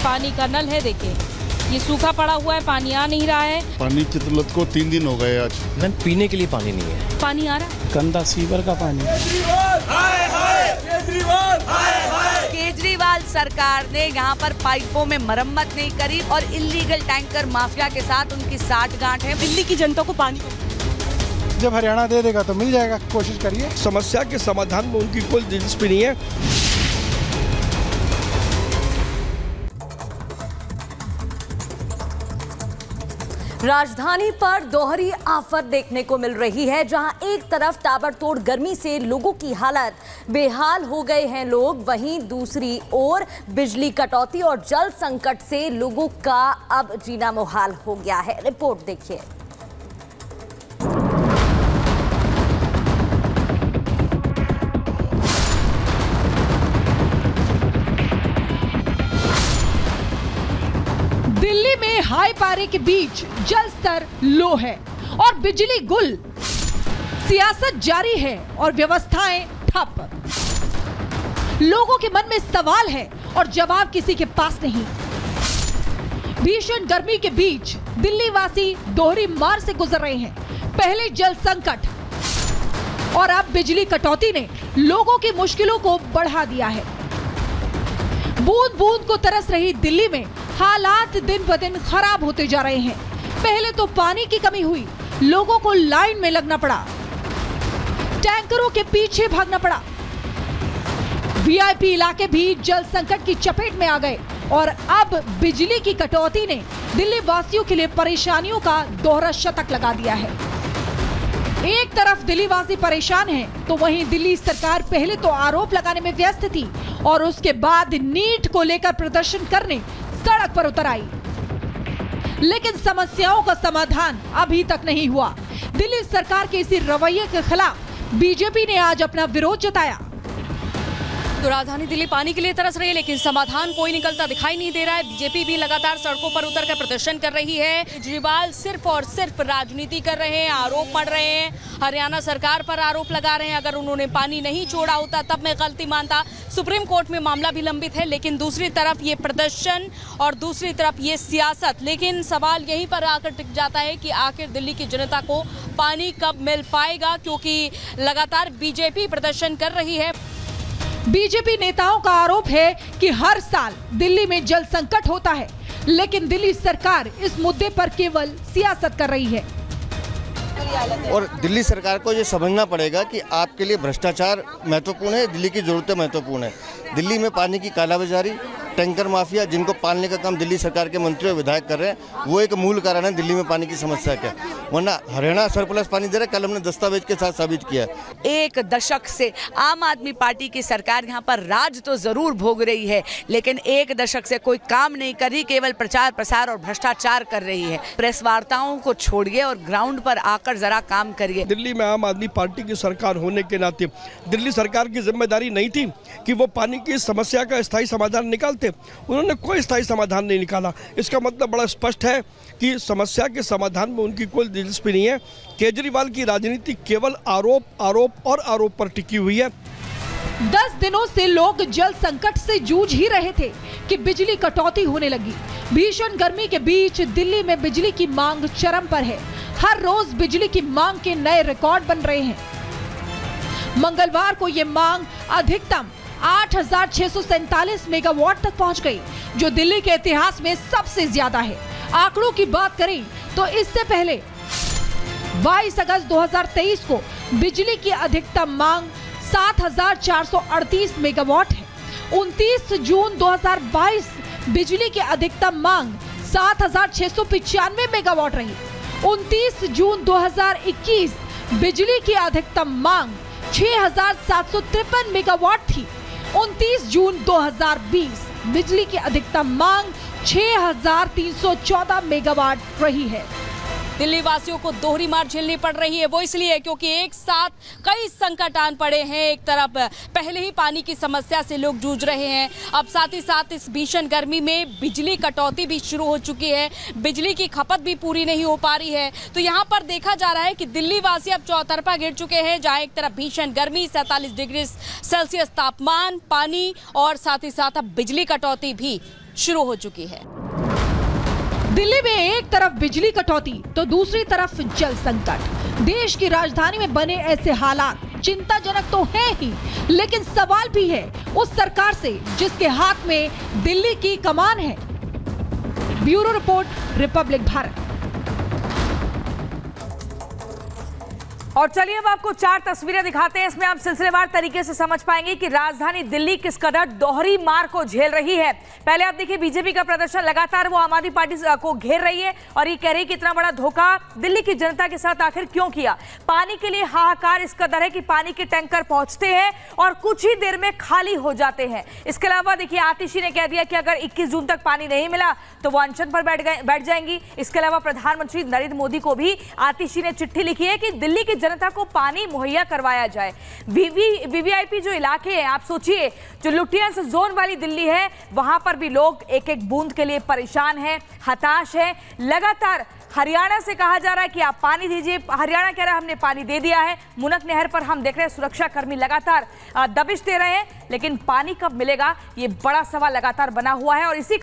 पानी का नल है, देखिए ये सूखा पड़ा हुआ है, पानी आ नहीं रहा है। पानी की किल्लत को 3 दिन हो गए आज। मैम पीने के लिए पानी नहीं है। पानी आ रहा है, गंदा सीवर का पानी। केजरीवाल सरकार ने यहाँ पर पाइपों में मरम्मत नहीं करी और इल्लीगल टैंकर माफिया के साथ उनकी साठगांठ है। दिल्ली की जनता को पानी जब हरियाणा दे देगा तो मिल जाएगा, कोशिश करिए। समस्या के समाधान में उनकी कोई दिलचस्पी नहीं है। राजधानी पर दोहरी आफत देखने को मिल रही है, जहां एक तरफ ताबड़तोड़ गर्मी से लोगों की हालत बेहाल हो गए हैं लोग, वहीं दूसरी ओर बिजली कटौती और जल संकट से लोगों का अब जीना मुहाल हो गया है। रिपोर्ट देखिए। दिल्ली में हाई पारे के बीच जल स्तर लो है और बिजली गुल, सियासत जारी है और व्यवस्थाएं ठप। लोगों के मन में सवाल है और जवाब किसी के पास नहीं। भीषण गर्मी के बीच दिल्ली वासी दोहरी मार से गुजर रहे हैं। पहले जल संकट और अब बिजली कटौती ने लोगों की मुश्किलों को बढ़ा दिया है। बूंद बूंद को तरस रही दिल्ली में हालात दिन ब दिन खराब होते जा रहे हैं। पहले तो पानी की कमी हुई, लोगों को लाइन में लगना पड़ा, टैंकरों के पीछे भागना पड़ा। वीआईपी इलाके भी जल संकट की चपेट में आ गए और अब बिजली की कटौती ने दिल्ली वासियों के लिए परेशानियों का दोहरा शतक लगा दिया है। एक तरफ दिल्ली वासी परेशान हैं, तो वहीं दिल्ली सरकार पहले तो आरोप लगाने में व्यस्त थी और उसके बाद नीट को लेकर प्रदर्शन करने सड़क पर उतर आई, लेकिन समस्याओं का समाधान अभी तक नहीं हुआ। दिल्ली सरकार के इसी रवैये के खिलाफ बीजेपी ने आज अपना विरोध जताया। तो राजधानी दिल्ली पानी के लिए तरस रही है, लेकिन समाधान कोई निकलता दिखाई नहीं दे रहा है। बीजेपी भी लगातार सड़कों पर उतरकर प्रदर्शन कर रही है। केजरीवाल सिर्फ और सिर्फ राजनीति कर रहे हैं, आरोप मढ़ रहे हैं, हरियाणा सरकार पर आरोप लगा रहे हैं। अगर उन्होंने पानी नहीं छोड़ा होता तब मैं गलती मानता। सुप्रीम कोर्ट में मामला भी लंबित है, लेकिन दूसरी तरफ ये प्रदर्शन और दूसरी तरफ ये सियासत। लेकिन सवाल यहीं पर आकर टिक जाता है कि आखिर दिल्ली की जनता को पानी कब मिल पाएगा, क्योंकि लगातार बीजेपी प्रदर्शन कर रही है। बीजेपी नेताओं का आरोप है कि हर साल दिल्ली में जल संकट होता है, लेकिन दिल्ली सरकार इस मुद्दे पर केवल सियासत कर रही है। और दिल्ली सरकार को ये समझना पड़ेगा कि आपके लिए भ्रष्टाचार महत्वपूर्ण है, दिल्ली की जरूरतें महत्वपूर्ण है। दिल्ली में पानी की कालाबाजारी, टैंकर माफिया जिनको पालने का काम दिल्ली सरकार के मंत्री और विधायक कर रहे हैं, वो एक मूल कारण है दिल्ली में पानी की समस्या का। वरना हरियाणा सरप्लस पानी दे रहा है, कल हमने दस्तावेज के साथ साबित किया। एक दशक से आम आदमी पार्टी की सरकार यहाँ पर राज तो जरूर भोग रही है, लेकिन एक दशक से कोई काम नहीं कर रही, केवल प्रचार प्रसार और भ्रष्टाचार कर रही है। प्रेस वार्ताओं को छोड़िए और ग्राउंड पर आकर जरा काम करिए। दिल्ली में आम आदमी पार्टी की सरकार होने के नाते दिल्ली सरकार की जिम्मेदारी नहीं थी कि वो पानी की समस्या का स्थायी समाधान निकालते। उन्होंने कोई स्थायी समाधान नहीं निकाला। इसका मतलब बड़ा स्पष्ट है कि समस्या के समाधान में उनकी कोई दिलचस्पी नहीं है। केजरीवाल की राजनीति केवल आरोप आरोप और आरोप पर टिकी हुई है। 10 दिनों से लोग जल संकट से जूझ ही रहे थे कि बिजली कटौती होने लगी। भीषण गर्मी के बीच दिल्ली में बिजली की मांग चरम पर है। हर रोज बिजली की मांग के नए रिकॉर्ड बन रहे हैं। मंगलवार को ये मांग अधिकतम 8,647 मेगावाट तक पहुंच गई, जो दिल्ली के इतिहास में सबसे ज्यादा है। आंकड़ों की बात करें तो इससे पहले 22 अगस्त 2023 को बिजली की अधिकतम मांग 7,438 मेगावाट है। 29 जून 2022 बिजली की अधिकतम मांग 7,695 मेगावाट रही। 29 जून 2021 बिजली की अधिकतम मांग 6,753 मेगावाट थी। 29 जून 2020 बिजली की अधिकतम मांग 6,314 मेगावाट रही है। दिल्ली वासियों को दोहरी मार झेलनी पड़ रही है। वो इसलिए क्योंकि एक साथ कई संकट आन पड़े हैं। एक तरफ पहले ही पानी की समस्या से लोग जूझ रहे हैं, अब साथ ही साथ इस भीषण गर्मी में बिजली कटौती भी शुरू हो चुकी है, बिजली की खपत भी पूरी नहीं हो पा रही है। तो यहाँ पर देखा जा रहा है कि दिल्ली वासी अब चौतरफा घिर चुके हैं, जहाँ एक तरफ भीषण गर्मी, 47 डिग्री सेल्सियस तापमान, पानी और साथ ही साथ अब बिजली कटौती भी शुरू हो चुकी है। दिल्ली में एक तरफ बिजली कटौती तो दूसरी तरफ जल संकट। देश की राजधानी में बने ऐसे हालात चिंताजनक तो है ही, लेकिन सवाल भी है उस सरकार से जिसके हाथ में दिल्ली की कमान है। Bureau report, Republic Bharat. और चलिए अब आपको 4 तस्वीरें दिखाते हैं। इसमें आप सिलसिलेवार तरीके से समझ पाएंगे कि राजधानी दिल्ली किस कदर दोहरी मार को झेल रही है। पहले आप देखिए, बीजेपी का प्रदर्शन लगातार वो आम आदमी पार्टी को घेर रही है और ये कह रही है कि इतना बड़ा धोखा दिल्ली की जनता के साथ आखिर क्यों किया। पानी के लिए हाहाकार इस कदर है कि पानी के टैंकर पहुंचते हैं और कुछ ही देर में खाली हो जाते हैं। इसके अलावा देखिए, आतिशी ने कह दिया कि अगर 21 जून तक पानी नहीं मिला तो वो अनशन पर बैठ जाएंगी। इसके अलावा प्रधानमंत्री नरेंद्र मोदी को भी आतिशी ने चिट्ठी लिखी है कि दिल्ली की जनता को पानी मुहैया करवाया जाए। वीवीआईपी जो इलाके हैं, आप सोचिए, जो लुटियंस जोन वाली दिल्ली है, वहां पर भी लोग एक एक बूंद के लिए परेशान हैं, हताश हैं। लगातार हरियाणा से कहा जा रहा है कि आप पानी दीजिए। हरियाणा कह रहा है हमने पानी दे दिया है। मुनक नहर पर हम देख रहे हैं सुरक्षा कर्मी लगातार दबिश दे रहे हैं, लेकिन पानी कब मिलेगा ये बड़ा सवाल लगातार बना हुआ है। और इसी